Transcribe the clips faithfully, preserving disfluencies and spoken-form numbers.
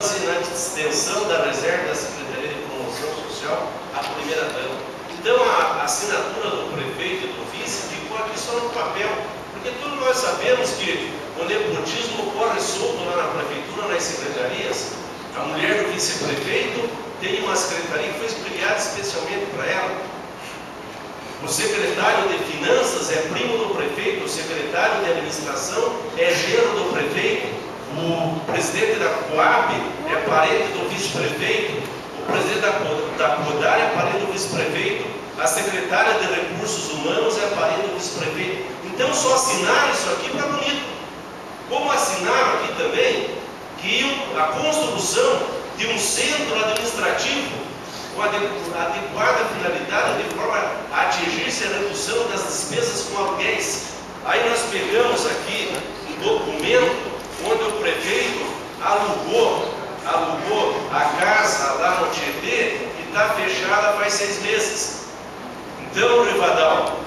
Na extensão da reserva da Secretaria de Promoção Social à primeira dama. Então a, a assinatura do prefeito e do vice ficou aqui só no papel, porque todos nós sabemos que o nepotismo corre solto lá na prefeitura, nas secretarias. A mulher do vice-prefeito tem uma secretaria que foi criada especialmente para ela. O secretário de Finanças é primo do prefeito, o secretário de Administração é genro do prefeito. O presidente da Coab é parente do vice-prefeito, o presidente da CODAR é parente do vice-prefeito, a secretária de Recursos Humanos é parente do vice-prefeito. Então só assinaram isso aqui para bonito. Como assinaram aqui também que a construção de um centro administrativo com a adequada finalidade de forma a atingir-se a redução das despesas com aluguéis. Aí nós pegamos aqui um documento onde o prefeito alugou, alugou a casa lá no Tietê e está fechada faz seis meses. Então, Rivadal,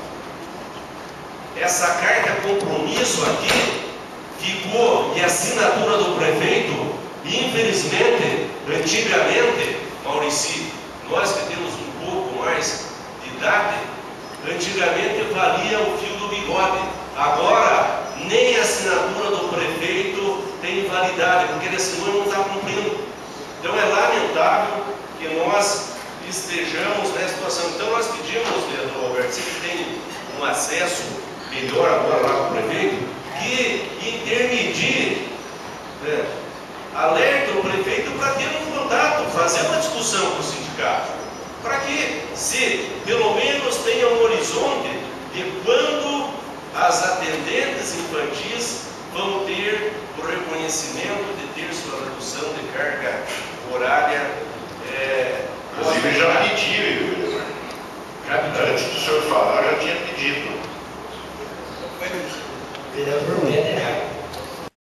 essa carta compromisso aqui ficou em assinatura do prefeito e, infelizmente, antigamente, Maurici, nós que temos um pouco mais de idade, antigamente valia o fio do bigode. Agora, nem a assinatura do prefeito tem validade, porque ele assinou e não está cumprindo. Então é lamentável que nós estejamos nessa situação. Então nós pedimos, Leandro Alberto, se ele tem um acesso melhor agora lá com o prefeito, que intermedie, né, alerta o prefeito para ter um contato, fazer uma discussão com o sindicato, para que se pelo menos tenha um horizonte de quando as atendentes infantis vão ter o reconhecimento de ter sua redução de carga horária. É, Inclusive já pediram, já pediram. Antes do senhor falar, já tinha pedido. Vereador Weder.